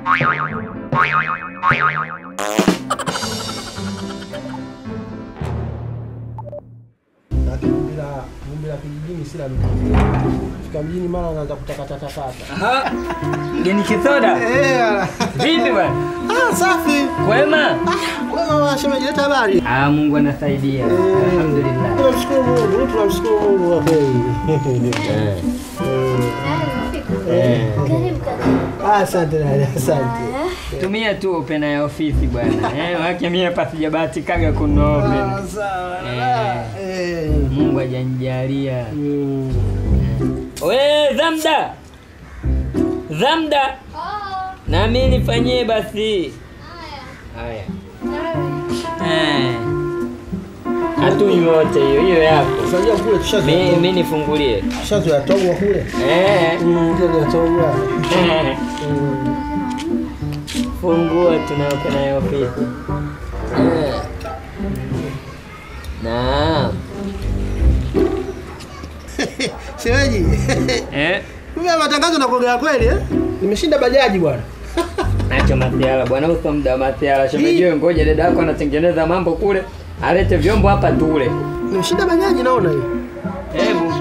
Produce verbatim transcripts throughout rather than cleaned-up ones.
Bila bila kijijini sila mjini. Fika mjini mara anaanza kutakata takata. Aha. Mgeni kisoda? Eh. Vipi bwana? Ah, safi. Kwema? Ah, kwema shemeji leta habari. Ah, Mungu anasaidia. Alhamdulillah. Tunamshukuru Mungu, tunamshukuru Mungu wa kweli. Eh. Eh. Ah, asante dada, asante. Tumia tu pena ya ofisi bwana. Eh, wake mimi hapa sijabahatikaga kununua pena. Sawa. Eh. Mungu hajanijalia. Wewe Zamda. Zamda. Oh. Na mimi nifanyie basi. Haya. Haya. Eh. Hatu yote hiyo hiyo yako. Unajua kule tushazo. Mimi mimi nifungulie. Tushazo ya togwa kule. Eh. Mm, ndio ya togwa. Eh. Fungua tunao nayo ofisi. Eh. Naam. Shemeji. Eh? Wewe matangazo na kuongea kweli eh? Nimeshinda bajaji bwana. Nacho masiala bwana, uso muda masiala. Shemeji wewe ngoja dada yako anatengeneza mambo kule. Alete vyombo hapa tule. Nimeshinda bajaji naona hiyo. Hebu.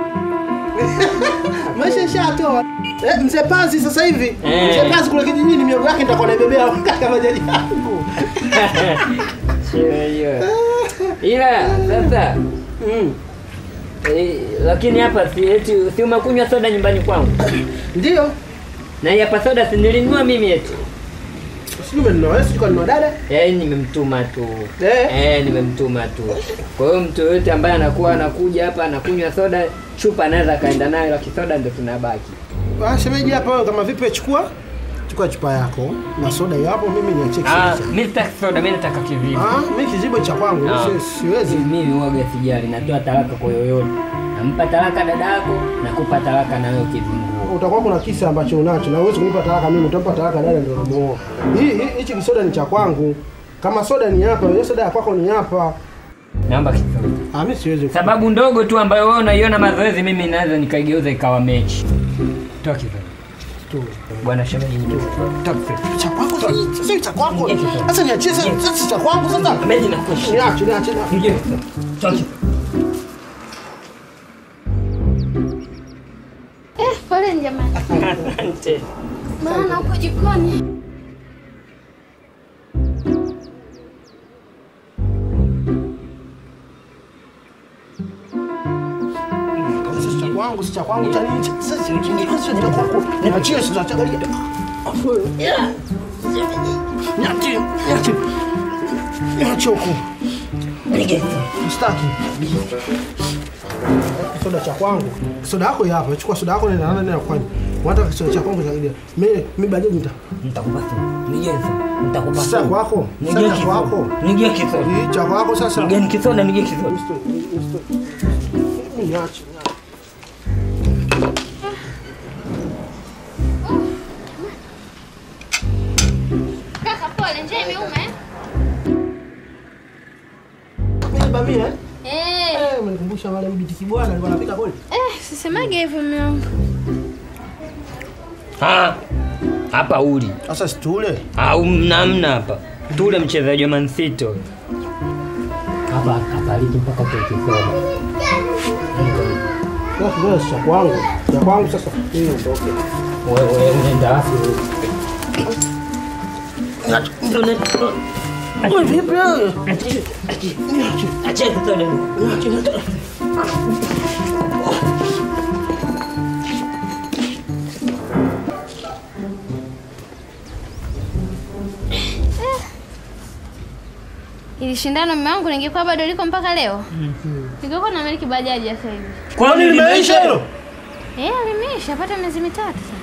Maisha shatoa. Eh, mzee Pazi sasa hivi. Eh. Mzee Pazi kule kijijini miogo yake nitakuwa naibebea kama bajaji yangu. Shemeji wewe. Ila sasa Mm. eh, lakini hapa si eti si umekunywa soda nyumbani kwangu. Ndio. Na hapa soda si nilinunua mimi eti. Sio mimi wewe sio kwa dada. Eh, nimemtuma tu. Eh. Eh, nimemtuma tu. Kwa hiyo mtu yote ambaye anakuwa anakuja hapa anakunywa soda, chupa anaweza kaenda nayo, lakini soda ndio tunabaki. Ah, shemeji hapa wewe kama vipi chukua? Chukua chupa yako na soda hapo mimi niachie Ah, kiasi. mimi sitaki soda, mimi nataka kizibo. Ah, mimi kizibo cha kwangu Ah. si- siwezi. Mimi huaga sijali, natoa talaka kwa yoyote. Nampa talaka dada yako, nakupa talaka na wewe kizinguo. Utakuwa kuna kisa ambacho unacho na uweze kunipa talaka mimi, utampa talaka dada ndio unamuoa. Hii hii- hichi kisoda ni cha kwangu. Kama soda ni hapa, hiyo soda ya kwako ni hapa. Naomba kisoda. Ah, mimi siwezi. Sababu ndogo tu ambayo wewe unaiona mazoezi, mimi naweza nikaigeuza ikawa mechi. Toa kisoda. tu. Bwana shemeji ndio. Tafuta. Cha kwako sasa, sasa cha kwako. Sasa niachie sasa, sasa cha kwangu sasa. Mechi nakushi. Niache, niache. Ndio. Toa kisoda. Eh, pole jamani. Asante. Maana huko jikoni. Kwangu si cha kwangu cha nini? Sasa ni sasa ni kwako. Niachie sasa cha gari. Yeah. Niachie, niachie. Niachie huko. Nige. Mstaki. Soda cha kwangu. Soda yako hapa. Chukua soda yako nenda nenda nenda kwani. Unataka soda cha kwangu zaidi. Mimi mimi baadaye nita. Nitakupa tu. Nige. Nitakupa tu. Sasa kwako. Nige kwako. Nige kisoda. Hii cha kwako sasa. Nige kisoda, nige kisoda. Niache. Kaka pole, njaa imeume. Mimi bamia eh? Eh. Eh, umenikumbusha wale mbiti kibwana alikuwa anapika kweli. Eh, sisemage hivyo mume wangu. Ah. Hapa uli. Sasa situle. Au namna hapa. Tule mchezaji wa Man City. Hapa hapa lipo mpaka kwa kisoda. Sasa ndio cha kwangu. Cha kwangu sasa. Hii ondoke. Wewe wewe unaenda wapi? Ndio ndio. Wewe vipi wewe? Acha kisoda. Ili shindano mume wangu ningekuwa bado liko mpaka leo. Mhm. Ningekuwa namiliki bajaji sasa hivi. Kwani limeisha hilo? Eh, limeisha pata miezi mitatu sasa.